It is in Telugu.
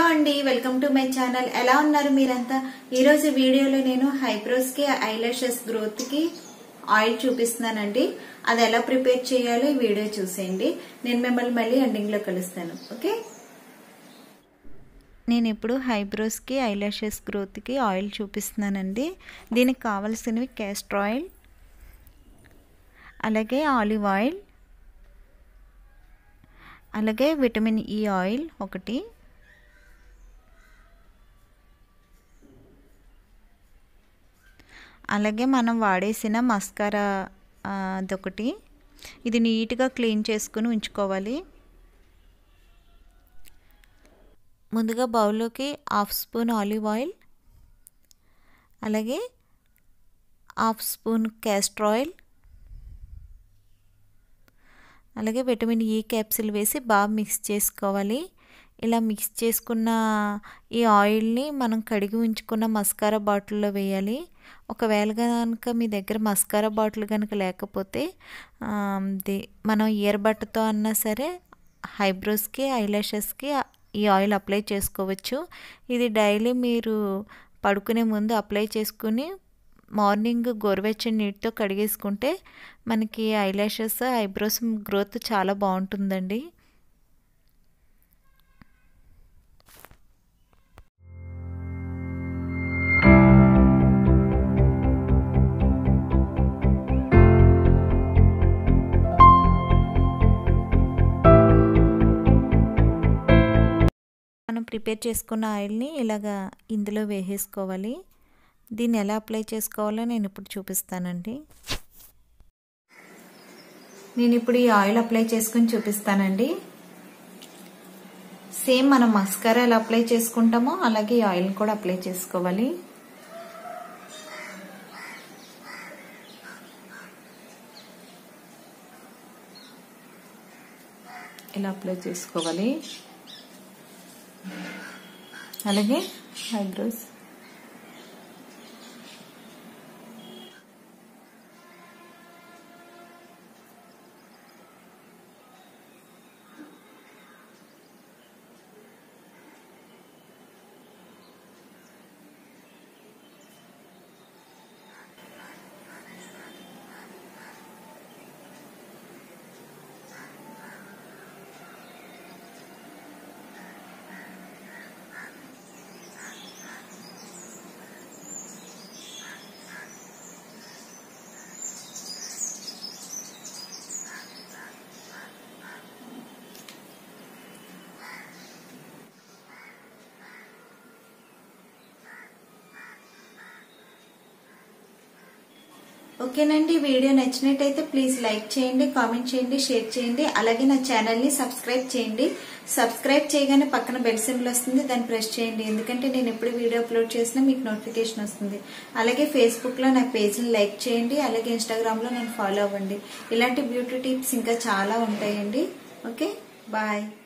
అండి వెల్కమ్ టు మై ఛానల్. ఎలా ఉన్నారు మీరంతా? ఈ రోజు వీడియోలో నేను ఐబ్రోస్ కి ఐలాషెస్ గ్రోత్ కి ఆయిల్ చూపిస్తున్నానండి. అది ఎలా ప్రిపేర్ చేయాలో ఈ వీడియో చూసేయండి. నేను మిమ్మల్ని మళ్ళీ ఎండింగ్ లో కలుస్తాను. ఓకే, నేను ఇప్పుడు ఐబ్రోస్ కి ఐలాషెస్ గ్రోత్ కి ఆయిల్ చూపిస్తున్నానండి. దీనికి కావాల్సినవి క్యాస్టర్ ఆయిల్, అలాగే ఆలివ్ ఆయిల్, అలాగే విటమిన్ ఈ ఆయిల్ ఒకటి, అలాగే మనం వాడేసిన మస్కారా అదొకటి. ఇది నీట్గా క్లీన్ చేసుకుని ఉంచుకోవాలి. ముందుగా బౌల్లోకి 1/2 స్పూన్ ఆలివ్ ఆయిల్, అలాగే 1/2 స్పూన్ క్యాస్టర్ ఆయిల్, అలాగే విటమిన్ ఈ క్యాప్సిల్ వేసి బాగా మిక్స్ చేసుకోవాలి. ఇలా మిక్స్ చేసుకున్న ఈ ఆయిల్ని మనం కడిగి ఉంచుకున్న మస్కారా బాటిల్లో వేయాలి. ఒకవేళ కనుక మీ దగ్గర మస్కారా బాటిల్ కనుక లేకపోతే మనం ఇయర్ బట్టతో అన్నా సరే ఐబ్రోస్కి ఐలాషెస్కి ఈ ఆయిల్ అప్లై చేసుకోవచ్చు. ఇది డైలీ మీరు పడుకునే ముందు అప్లై చేసుకుని మార్నింగ్ గోరువెచ్చని నీటితో కడిగేసుకుంటే మనకి ఐలాషెస్ ఐబ్రోస్ గ్రోత్ చాలా బాగుంటుందండి. మనం ప్రిపేర్ చేసుకున్న ఆయిల్ని ఇలాగా ఇందులో వేసేసుకోవాలి. దీన్ని ఎలా అప్లై చేసుకోవాలో నేను ఇప్పుడు చూపిస్తానండి. నేను ఇప్పుడు ఈ ఆయిల్ అప్లై చేసుకుని చూపిస్తానండి. సేమ్ మనం మస్కారా ఎలా అప్లై చేసుకుంటామో అలాగే ఈ ఆయిల్ కూడా అప్లై చేసుకోవాలి. ఇలా అప్లై చేసుకోవాలి. అలాగే ఐబ్రోస్ ఓకేనండి. వీడియో నచ్చినట్టయితే ప్లీజ్ లైక్ చేయండి, కామెంట్ చేయండి, షేర్ చేయండి. అలాగే నా ఛానల్ ని సబ్స్క్రైబ్ చేయండి. సబ్స్క్రైబ్ చేయగానే పక్కన బెల్ సింబల్ వస్తుంది, దాన్ని ప్రెస్ చేయండి. ఎందుకంటే నేను ఎప్పుడు వీడియో అప్లోడ్ చేసినా మీకు నోటిఫికేషన్ వస్తుంది. అలాగే ఫేస్బుక్ లో నా పేజ్ని లైక్ చేయండి. అలాగే ఇన్స్టాగ్రామ్ లో నన్ను ఫాలో అవ్వండి. ఇలాంటి బ్యూటీ టిప్స్ ఇంకా చాలా ఉంటాయండి. Okay, bye.